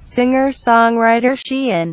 singer-songwriter Sheehan.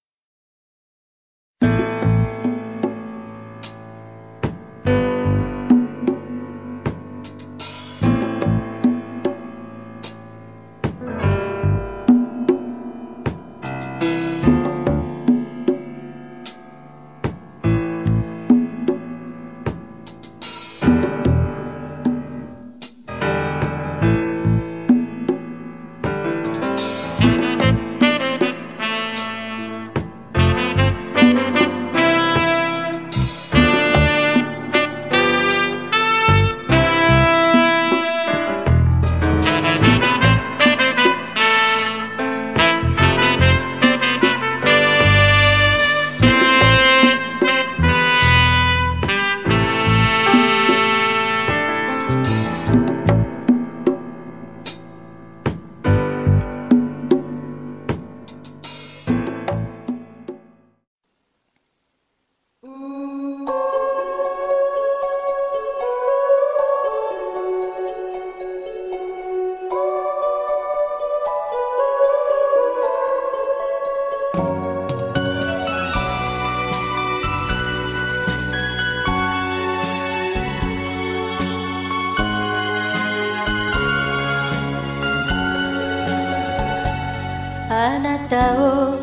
あなたを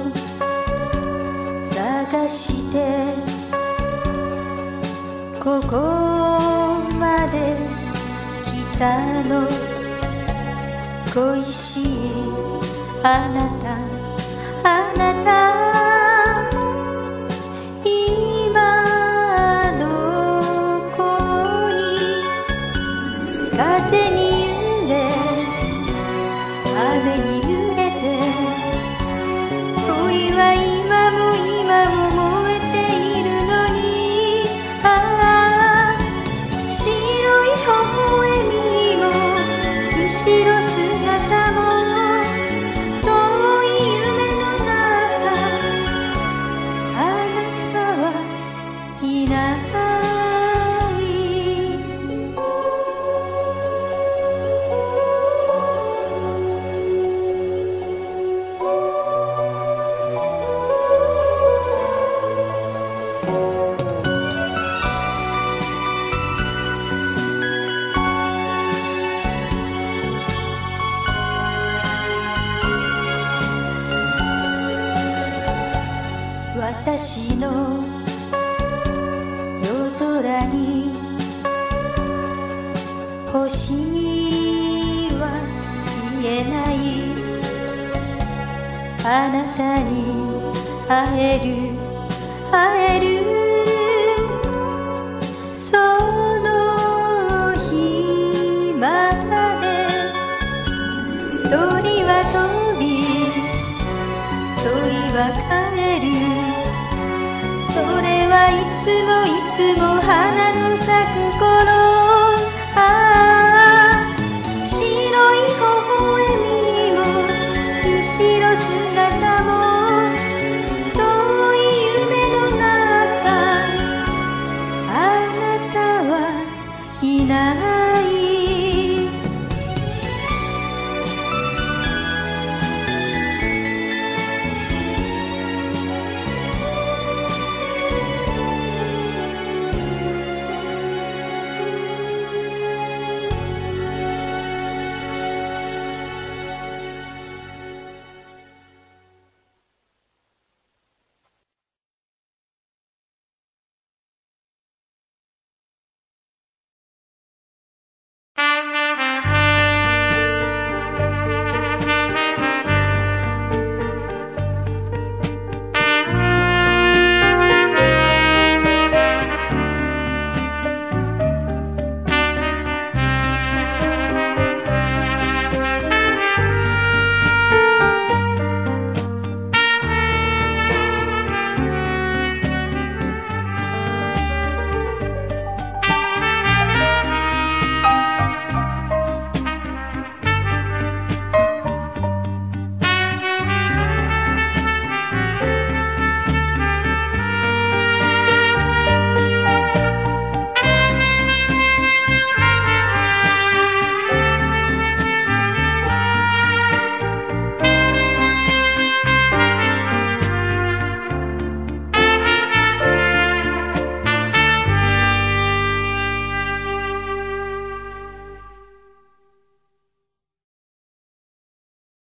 探してここまで来たの。恋しいあなたあなた、今どこに。風に揺れ雨に揺れて恋は今も燃えているのに。ああ白い微笑みも後ろ姿も遠い夢の中、あなたはいない。私の夜空に星は見えない。あなたに会えるその日まで。鳥は飛び鳥は帰る。それはいつも花の咲く頃。